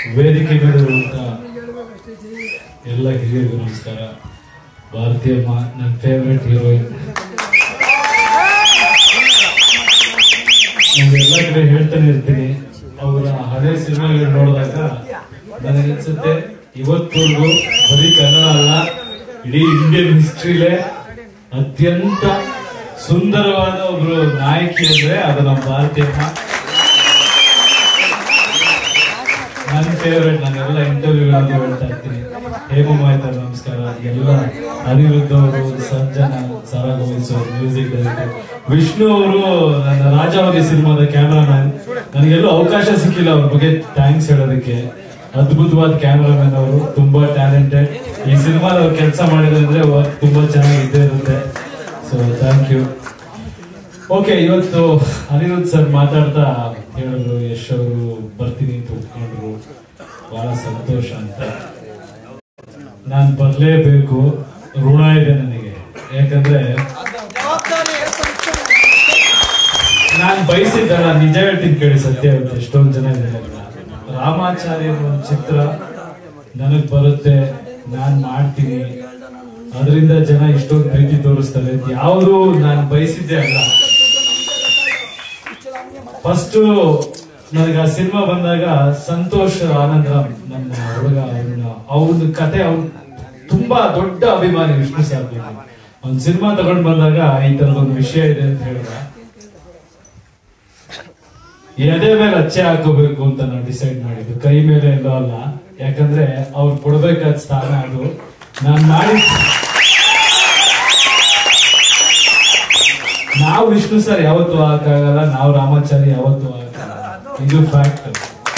ವೇದಿಕೆ ಮೇಲಿರುವಂತ ಎಲ್ಲ ಹಿರಿಯರಿಗೂ ನಮಸ್ಕಾರ. ಭಾರತೀಯಮ್ಮ ನನ್ನ ಫೇವ್ರೆಟ್ ಹೀರೋಯಿನ್. ಎಲ್ಲ ಕಡೆ ಹೇಳ್ತಾನೆ ಇರ್ತೀನಿ, ಅವರ ಹಳೆ ಸಿನಿಮಾಗಳು ನೋಡಿದಾಗ ನನಗನ್ಸುತ್ತೆ ಇವತ್ತವರೆಗೂ ಬರೀ ಕನ್ನಡ ಅಲ್ಲ, ಇಡೀ ಇಂಡಿಯನ್ ಹಿಸ್ಟ್ರಿಲೇ ಅತ್ಯಂತ ಸುಂದರವಾದ ಒಬ್ರು ನಾಯಕಿ ಅಂದ್ರೆ ಅದು ನಮ್ಮ ಭಾರತೀಯಮ್ಮ. ನನ್ನ ಫೇವ್ರೇಟ್. ನಾನೆಲ್ಲ ಇಂಟರ್ವ್ಯೂಗಳಲ್ಲಿ ಹೇಳ್ತಾ ಇರ್ತೀನಿ. ಹೇಮಮ್ಮ ಆಯ್ತಾರೆ ನಮಸ್ಕಾರ. ಎಲ್ಲ ಅನಿರುದ್ಧ ಅವರು, ಸಂಜನಾ, ಸಾರಾ ಗೋವಿಂದ್ ಅವರು, ಮ್ಯೂಸಿಕ್ ಡೈರೆಕ್ಟರ್, ವಿಷ್ಣು ಅವರು ನನ್ನ ರಾಜಾವಧಿ ಸಿನಿಮಾದ ಕ್ಯಾಮರಾಮ್ಯಾನ್. ನನಗೆಲ್ಲೂ ಅವಕಾಶ ಸಿಕ್ಕಿಲ್ಲ ಅವ್ರ ಬಗ್ಗೆ ಥ್ಯಾಂಕ್ಸ್ ಹೇಳೋದಕ್ಕೆ. ಅದ್ಭುತವಾದ ಕ್ಯಾಮರಾಮನ್ ಅವರು, ತುಂಬಾ ಟ್ಯಾಲೆಂಟೆಡ್. ಈ ಸಿನಿಮಾದ ಅವ್ರು ಕೆಲಸ ಮಾಡಿದ್ರೆ ವರ್ಕ್ ತುಂಬಾ ಚೆನ್ನಾಗಿ ಇದ್ದೇ ಇರುತ್ತೆ. So thank you. ಓಕೆ, ಇವತ್ತು ಅನಿರುದ್ಧ್ ಸರ್ ಮಾತಾಡ್ತಾ ಹೇಳಿದ್ರು, ಯಶ್ ಅವರು ಬರ್ತೀನಿ ಅಂತ ಒಪ್ಕೊಂಡ್ರು, ಬಹಳ ಸಂತೋಷ ಅಂತ. ನಾನು ಬರ್ಲೇಬೇಕು, ಋಣ ಇದೆ ನನಗೆ. ಯಾಕಂದ್ರೆ ನಾನು ಬಯಸಿದ್ದಲ್ಲ, ನಿಜ ಹೇಳ್ತೀನಿ ಕೇಳಿ, ಸತ್ಯ ಇರುತ್ತೆ. ಎಷ್ಟೊಂದು ಜನ ಇದ್ದಾರೆ, ರಾಮಾಚಾರ್ಯ ಒಂದು ಚಿತ್ರ ನನಗ್ ಬರುತ್ತೆ, ನಾನ್ ಮಾಡ್ತೀನಿ, ಅದರಿಂದ ಜನ ಇಷ್ಟೊಂದು ಪ್ರೀತಿ ತೋರಿಸ್ತಾರೆ. ಯಾವುದು ನಾನು ಬಯಸಿದ್ದೆ ಅಲ್ಲ. ಫಸ್ಟ್ ನನಗೆ ಆ ಸಿನಿಮಾ ಬಂದಾಗ ಸಂತೋಷ್ ಆನಂದರಾಮ್ ನನ್ನ ಹುಡುಗ, ಅವನ ಕತೆ, ಅವ್ನು ತುಂಬಾ ದೊಡ್ಡ ಅಭಿಮಾನಿ ವಿಷ್ಣು ಸರ್. ಒಂದ್ ಸಿನಿಮಾ ತಗೊಂಡ್ ಬಂದಾಗ ಈ ತರದೊಂದು ವಿಷಯ ಇದೆ ಅಂತ ಹೇಳಿದ, ಎದೆ ಮೇಲೆ ಅಚ್ಚೆ ಹಾಕೋಬೇಕು ಅಂತ ನಾವು ಡಿಸೈಡ್ ಮಾಡಿದ್ದು, ಕೈ ಮೇಲೆ ಎಲ್ಲೋ ಅಲ್ಲ. ಯಾಕಂದ್ರೆ ಅವ್ರು ಕೊಡ್ಬೇಕಾದ ಸ್ಥಾನ ಅದು. ನಾನ್ ಮಾಡಿ ನಾವು ವಿಷ್ಣು ಸರ್ ಯಾವತ್ತೂ ಆಗಕ್ಕಾಗಲ್ಲ, ನಾವು ರಾಮಾಚಾರಿ ಯಾವತ್ತೂ ಆಗಕ್ಕಾಗಲ್ಲ, ಇದು ಫ್ಯಾಕ್ಟ್.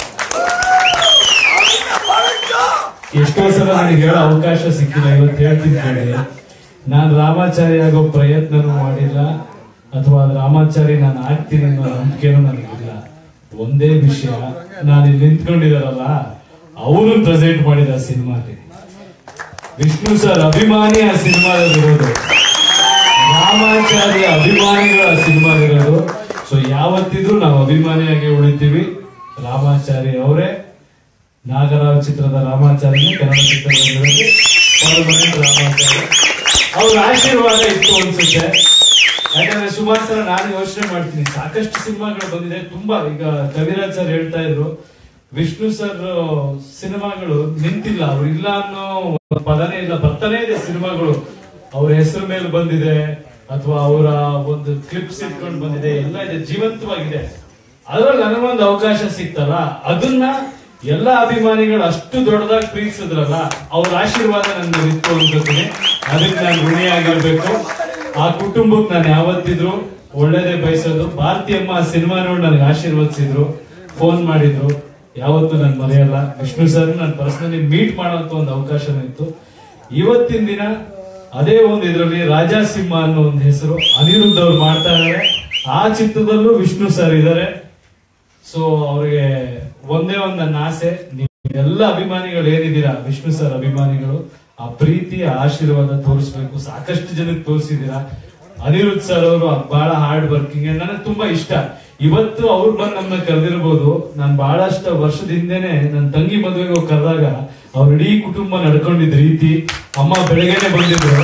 ಎಷ್ಟೋ ಸಲ ನನಗೆ ಹೇಳೋ ಅವಕಾಶ ಸಿಕ್ಕಿಲ್ಲ, ಇವತ್ತು ಹೇಳ್ತೀನಿ ಕೇಳಿ. ನಾನು ರಾಮಾಚಾರಿ ಆಗೋ ಪ್ರಯತ್ನನೂ ಮಾಡಿಲ್ಲ, ಅಥವಾ ರಾಮಾಚಾರಿ ನಾನು ಆಗ್ತೀನಿ ಅನ್ನೋ ನಂಬಿಕೆನೂ ನನಗಿಲ್ಲ. ಒಂದೇ ವಿಷಯ, ನಾನು ಇಲ್ಲಿ ನಿಂತ್ಕೊಂಡಿದಾರಲ್ಲ, ಅವರು ಪ್ರೆಸೆಂಟ್ ಮಾಡಿದ ಸಿನಿಮಾಲಿ ವಿಷ್ಣು ಸರ್ ಅಭಿಮಾನಿ ಆ ಸಿನಿಮಾದಲ್ಲಿರೋದು, ರಾಮಾಚಾರ್ಯ ಅಭಿಮಾನಿಗಳ ಸಿನಿಮಾದಿರೋದು. ಸೊ ಯಾವತ್ತಿದ್ರು ನಾವು ಅಭಿಮಾನಿಯಾಗಿ ಉಳಿತೀವಿ. ರಾಮಾಚಾರಿ ಅವರೇ, ನಾಗರಾವ್ ಚಿತ್ರದ ರಾಮಾಚಾರ್ಯ, ಕನ್ನಡ ಚಿತ್ರರಂಗದಲ್ಲಿ ಪರ್ಮನೆಂಟ್ ರಾಮಾಚಾರ್ಯ. ಅವ್ರ ಆಶೀರ್ವಾದ ಇತ್ತು ಅನ್ಸುತ್ತೆ. ಯಾಕಂದ್ರೆ ಸುಮಾರು ಸಲ ನಾನು ಯೋಚನೆ ಮಾಡ್ತೀನಿ, ಸಾಕಷ್ಟು ಸಿನಿಮಾಗಳು ಬಂದಿದೆ. ತುಂಬಾ, ಈಗ ಕವಿರಾಜ್ ಸರ್ ಹೇಳ್ತಾ ಇದ್ರು, ವಿಷ್ಣು ಸರ್ ಸಿನಿಮಾಗಳು ನಿಂತಿಲ್ಲ, ಅವ್ರು ಇಲ್ಲ ಅನ್ನೋ ಪದನೇ ಇಲ್ಲ, ಬರ್ತಾನೆ ಇದೆ ಸಿನಿಮಾಗಳು. ಅವ್ರ ಹೆಸರು ಮೇಲೆ ಬಂದಿದೆ, ಅಥವಾ ಅವರ ಒಂದು ಕ್ಲಿಪ್ಸ್ ಇಟ್ಕೊಂಡು ಬಂದಿದೆ, ಎಲ್ಲ ಇದೆ, ಜೀವಂತವಾಗಿದೆ. ಅದ್ರಲ್ಲಿ ನನಗೊಂದು ಅವಕಾಶ ಸಿಕ್ತಲ್ಲ, ಅದನ್ನ ಎಲ್ಲ ಅಭಿಮಾನಿಗಳು ಅಷ್ಟು ದೊಡ್ಡದಾಗಿ ಪ್ರೀತಿಸಿದ್ರಲ್ಲ, ಅವ್ರ ಆಶೀರ್ವಾದ ನನ್ನ ಇತ್ತು ಅನ್ಕೋತೀನಿ. ಅದಕ್ಕೆ ನಾನು ಋಣಿಯಾಗಿರ್ಬೇಕು. ಆ ಕುಟುಂಬಕ್ಕೆ ನಾನು ಯಾವತ್ತಿದ್ರು ಒಳ್ಳೇದೇ ಬಯಸೋದು. ಭಾರತೀಯಮ್ಮ ಸಿನಿಮಾ ನೋಡಿ ನನಗೆ ಆಶೀರ್ವದಿಸಿದ್ರು, ಫೋನ್ ಮಾಡಿದ್ರು, ಯಾವತ್ತೂ ನಾನು ಮರೆಯಲ್ಲ. ವಿಷ್ಣು ಸರ್ ನಾನು ಪರ್ಸನಲಿ ಮೀಟ್ ಮಾಡೋಂತ ಒಂದು ಅವಕಾಶನೂ ಇತ್ತು. ಇವತ್ತಿನ ದಿನ ಅದೇ ಒಂದು ಇದರಲ್ಲಿ ರಾಜಾಸಿಂಹ ಅನ್ನೋ ಒಂದು ಹೆಸರು ಅನಿರುದ್ಧ ಅವ್ರು ಮಾಡ್ತಾ ಇದ್ದಾರೆ. ಆ ಚಿತ್ರದಲ್ಲೂ ವಿಷ್ಣು ಸರ್ ಇದ್ದಾರೆ. ಸೊ ಅವ್ರಿಗೆ ಒಂದೇ ಒಂದು ನನ್ನ ಆಸೆ, ನೀವೆಲ್ಲ ಅಭಿಮಾನಿಗಳು ಏನಿದ್ದೀರಾ, ವಿಷ್ಣು ಸರ್ ಅಭಿಮಾನಿಗಳು, ಆ ಪ್ರೀತಿ ಆಶೀರ್ವಾದ ತೋರಿಸ್ಬೇಕು. ಸಾಕಷ್ಟು ಜನಕ್ಕೆ ತೋರಿಸಿದೀರಾ. ಅನಿರುದ್ಧ್ ಸರ್ ಅವರು ಬಹಳ ಹಾರ್ಡ್ ವರ್ಕಿಂಗ್, ನನಗೆ ತುಂಬಾ ಇಷ್ಟ. ಇವತ್ತು ಅವ್ರು ಬಂದು ನಮ್ಮನ್ನ ಕರೆದಿರ್ಬೋದು. ನಾನು ಬಹಳಷ್ಟು ವರ್ಷದ ಹಿಂದೆನೆ ನನ್ನ ತಂಗಿ ಮದುವೆಗೆ ಹೋಗಿ ಕರೆದಾಗ ಅವ್ರ ಇಡೀ ಕುಟುಂಬ ನಡ್ಕೊಂಡಿದ್ದ ರೀತಿ, ಅಮ್ಮ ಬೆಳಗ್ಗೆನೆ ಬಂದಿದ್ರು.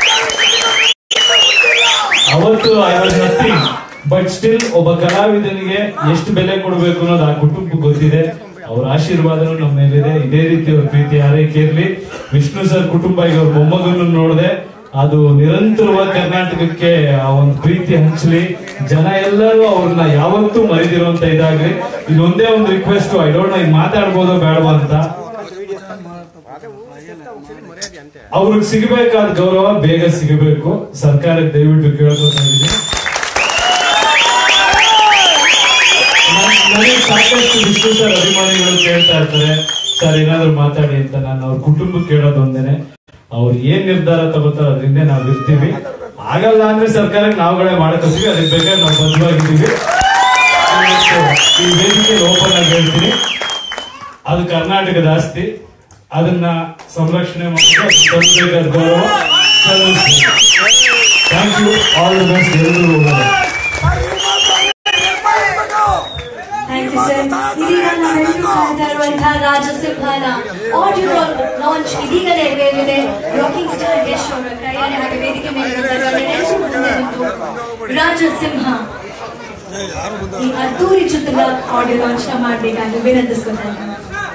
ಅವತ್ತು I was nothing, but still ಒಬ್ಬ ಕಲಾವಿದನಿಗೆ ಎಷ್ಟು ಬೆಲೆ ಕೊಡಬೇಕು ಅನ್ನೋದು ಆ ಕುಟುಂಬಕ್ಕೆ ಗೊತ್ತಿದೆ. ಅವ್ರ ಆಶೀರ್ವಾದನೂ ನಮ್ಮ ಮೇಲಿದೆ. ಇದೇ ರೀತಿ ಅವ್ರ ಪ್ರೀತಿ ಆರೈಕೆ ಇರ್ಲಿ. ವಿಷ್ಣು ಸರ್ ಕುಟುಂಬ ಈಗ ಅವ್ರ ಮೊಮ್ಮಗನ್ನು ನೋಡಿದೆ, ಅದು ನಿರಂತರವಾಗಿ ಕರ್ನಾಟಕಕ್ಕೆ ಆ ಒಂದು ಪ್ರೀತಿ ಹಂಚಲಿ. ಜನ ಎಲ್ಲರೂ ಅವ್ರನ್ನ ಯಾವತ್ತೂ ಮರಿದಿರುವಂತ ಇದಾಗ್ಲಿ. ಇದೊಂದೇ ಒಂದು ರಿಕ್ವೆಸ್ಟ್, ಐ ಡೋಂಟ್ ನೋ ಮಾತಾಡ್ಬೋದೋ ಬೇಡವಾ ಅಂತ. ಅವ್ರಿಗೆ ಸಿಗಬೇಕಾದ ಗೌರವ ಬೇಗ ಸಿಗಬೇಕು. ಸರ್ಕಾರಕ್ಕೆ ದಯವಿಟ್ಟು ಕೇಳ್ಕೊತಾ ಇದ್ದೀನಿ. ನನಗೆ ಸಾಕಷ್ಟು ವಿಷ್ಣು ಸರ್ ಅಭಿಮಾನಿಗಳು ಕೇಳ್ತಾ ಇರ್ತಾರೆ, ಸರ್ ಏನಾದ್ರು ಮಾತಾಡಿ ಅಂತ. ನಾನು ಅವ್ರ ಕುಟುಂಬಕ್ಕೆ ಕೇಳೋದು ಒಂದೇನೆ, ಅವ್ರು ಏನ್ ನಿರ್ಧಾರ ತಗೋತಾರ ಅದರಿಂದ ನಾವ್ ಇರ್ತೀವಿ. ಆಗಲ್ಲ ಅಂದ್ರೆ ಸರ್ಕಾರಕ್ಕೆ ನಾವುಗಳೇ ಮಾಡಕೋತೀವಿ, ಅದಕ್ಕೆ ಬೇಕಾದ್ರೆ ನಾವು ಬದ್ಧವಾಗಿದ್ದೀವಿ. ಈ ವೇದಿಕೆ ಓಪನ್ ಆಗಿ ಹೇಳ್ತೀನಿ, ಅದು ಕರ್ನಾಟಕದ ಆಸ್ತಿ, ಅದನ್ನ ಸಂರಕ್ಷಣೆ ಮಾಡಿ ಗೌರವ ಸಲ್ಲಿಸ್ತೀವಿ. Thank you, all the best ಎಲ್ಲರೂ. Thank you, sir. ಮಾಡ್ತಾ ಇರುವಂತಹ ರಾಜಸಿಂಹನ ಆಡಿಯೋ ಲಾಂಚ್ ಇದೀಗ ನೆರವೇರಿದೆ. ರಾಕಿಂಗ್ ಸ್ಟಾರ್ ಯಶ್ ಅವರ ಕೈಯಲ್ಲಿ ಹಾಗೆ ವೇದಿಕೆ ಮೇಲೆ ರಾಜಸಿಂಹ ಈ ಅದ್ದೂರಿ ಚಿತ್ರದ ಆಡಿಯೋ ಲಾಂಚ್ ಮಾಡಬೇಕಾಗಿ ವಿನಂತಿಸ್ಕೊಳ್ತಾರೆ.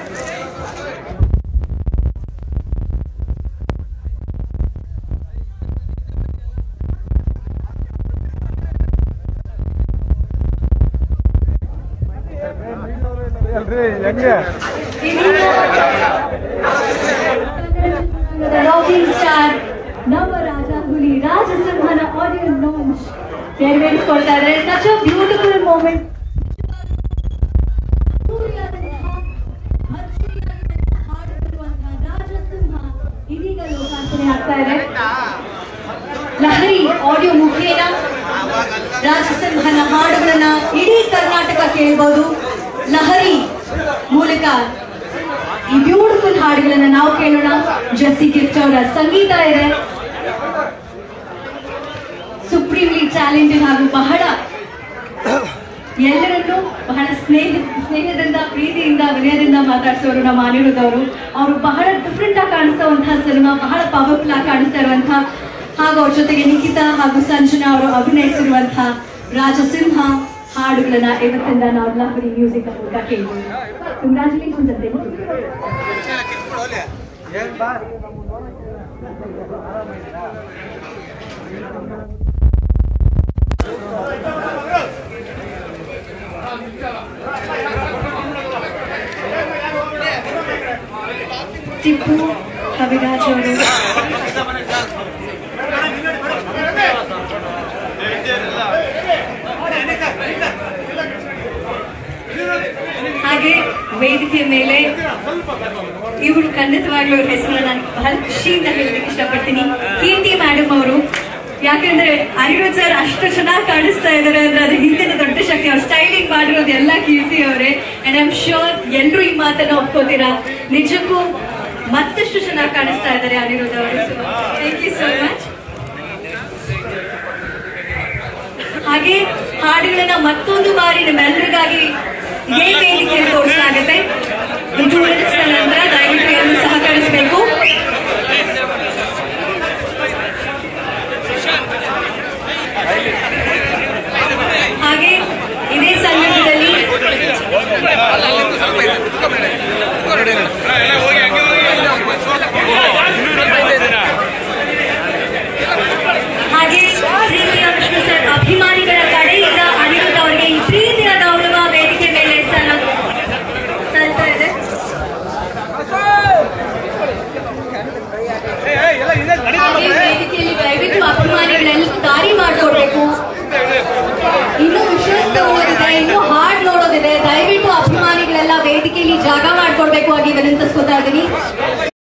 ರಾಕಿಂಗ್ ಸ್ಟಾರ್ ನಮ್ಮ ರಾಜ ಹುಲಿ ರಾಜಸಿಂಹನ ಆಡಿಯೋ ಲಾಂಚ್ ನೆರವೇರಿಸಿಕೊಳ್ತಾ ಇದ್ದಾರೆ. Such a beautiful moment. Rajasimha ಇದೀಗ ಲೋಕಾರ್ಪಣೆ ಆಗ್ತಾ ಇದೆ. ಲಹರಿ ಆಡಿಯೋ ಮುಖೇನ ರಾಜಸಿಂಹನ ಹಾಡುಗಳನ್ನ ಇಡೀ ಕರ್ನಾಟಕ ಕೇಳಬಹುದು. ಲಹರಿ ಮೂಲಕ ಈ ಬ್ಯೂಟಿಫುಲ್ ಹಾಡುಗಳನ್ನ ನಾವು ಕೇಳೋಣ. ಜೆಸ್ಸಿ ಗಿಫ್ಟ್ ಅವರ ಸಂಗೀತ ಇದೆ. ಸುಪ್ರೀಂಲಿ ಟ್ಯಾಲೆಂಟೆಡ್ ಹಾಗೂ ಬಹಳ ಎಲ್ಲರನ್ನೂ ಬಹಳ ಸ್ನೇಹದಿಂದ ಪ್ರೀತಿಯಿಂದ ವಿನಯದಿಂದ ಮಾತಾಡಿಸೋರು ನಮ್ಮ ಅನಿರುದ್ಧ ಅವರು. ಅವರು ಬಹಳ ಡಿಫ್ರೆಂಟ್ ಆಗಿ ಕಾಣಿಸುವಂತಹ ಸಿನಿಮಾ, ಬಹಳ ಪವರ್ಫುಲ್ ಆಗಿ ಕಾಣಿಸ್ತಾ ಇರುವಂತಹ ಹಾಗೂ ಅವ್ರ ಜೊತೆಗೆ ನಿಖಿತಾ ಹಾಗೂ ಸಂಜನಾ ಅವರು ಅಭಿನಯಿಸಿರುವಂತಹ ರಾಜಸಿಂಹ ಹಾಡುಗಳನ್ನ ಇವತ್ತಿಂದ ನಾವು ಲಹರಿ ಮ್ಯೂಸಿಕ್ ಮೂಲಕ ಕೇಳ್ಬೋದು. ಕಂಗ್ರಾಚುಲೇಷನ್ಸ್ ಅಂತ ಟಿಪ್ಪು ಕವಿರಾಜ್ ಅವರು ಹಾಗೆ ವೇದಿಕೆಯ ಮೇಲೆ ಇವರು ಖಂಡಿತವಾಗ್ಲೂ ಅವ್ರ ಹೆಸರನ್ನ ನಾನು ಬಹಳ ಖುಷಿಯಿಂದ ಹೇಳಲಿಕ್ಕೆ ಇಷ್ಟಪಡ್ತೀನಿ. ಕೀರ್ತಿ ಮೇಡಮ್ ಅವರು. ಯಾಕಂದ್ರೆ ಅನಿರುದ್ಧ ಸರ್ ಅಷ್ಟು ಚೆನ್ನಾಗಿ ಕಾಣಿಸ್ತಾ ಇದ್ದಾರೆ ಅಂದ್ರೆ ಅದು ಹಿಂದಿನ ದೊಡ್ಡ ಶಕ್ತಿ. ಅವ್ರು ಸ್ಟೈಲಿಂಗ್ ಮಾಡಿರೋದು ಎಲ್ಲ ಕೀರ್ತಿ ಅವರೇ. ಅಂಡ್ ಐ ಆಮ್ ಶೋರ್ ಎಲ್ಲರೂ ಈ ಮಾತನ್ನ ಒಪ್ಕೋತೀರಾ. ನಿಜಕ್ಕೂ ಮತ್ತಷ್ಟು ಚೆನ್ನಾಗಿ ಕಾಣಿಸ್ತಾ ಇದ್ದಾರೆ ಅನಿರುದ್ಧ ಅವರು. Thank you so much. ಹಾಗೆ ಹಾಡುಗಳನ್ನ ಮತ್ತೊಂದು ಬಾರಿ ನಿಮ್ಮೆಲ್ಲರಿಗಾಗಿ ಇದೇ ವೇದಿಕೆಯಲ್ಲಿ ತೋರಿಸಲಾಗುತ್ತೆ. ಇದು ನಂತರ ದಯವಿಟ್ಟು ಎಲ್ಲರೂ ಸಹಕರಿಸಬೇಕು. ಹಾಗೆ ಇದೇ ಸಂದರ್ಭದಲ್ಲಿ ಹಾಗೆ ಪ್ರೀತಿಯ ವಿಷ್ಣು ಸರ್ ಅಭಿಮಾನಿಗಳ ಕಡೆಯಿಂದ ಅನಿರುದ್ಧ ಅವರಿಗೆ ಈ ಪ್ರೀತಿಯ ಗೌರವ ವೇದಿಕೆ ಮೇಲೆ ಸಲ್ತಾ ಇದೆ. ವೇದಿಕೆಯಲ್ಲಿ ದಯವಿಟ್ಟು ಅಭಿಮಾನಿಗಳೆಲ್ಲ ದಾರಿ ಮಾಡಿಕೊಡ್ಬೇಕು. ಇನ್ನು ವಿಶ್ವಸ್ತ ಓದಿದೆ, ಇನ್ನು ಹಾಡ್ ನೋಡೋದಿದೆ. ದಯವಿಟ್ಟು ಅಭಿಮಾನಿಗಳೆಲ್ಲ ವೇದಿಕೆಯಲ್ಲಿ ಜಾಗ ಮಾಡ್ಕೊಡ್ಬೇಕು ಆಗಿ ವಿನಂತಿಸ್ಕೊತಾ ಇದ್ದೀನಿ.